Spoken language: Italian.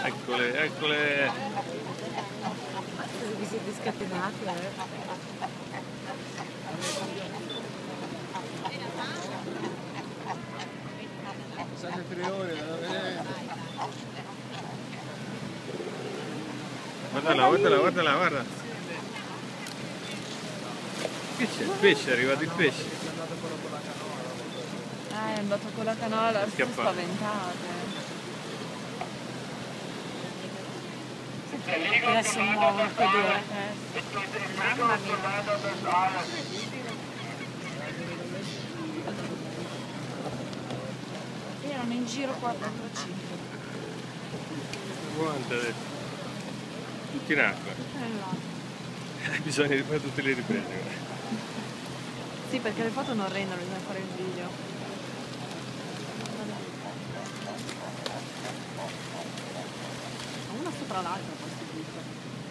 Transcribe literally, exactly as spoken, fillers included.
Eccole, eccole! Vi siete scatenati, eh? Passate tre ore da vedere. Guardala, guardala, guardala, guarda! Che c'è? Il pesce, è arrivato il pesce! È andato quello con la canola. Ah, è andato con la canola, sono Schiappato. spaventate. Adesso muovo il pedone. Mamma mia. Erano in giro quattro cinque. Quante adesso? Tutti in acqua. Bisogna rifare tutte le riprese. Sì, perché le foto non rendono, bisogna fare il video. Una sopra l'altra poi si dice.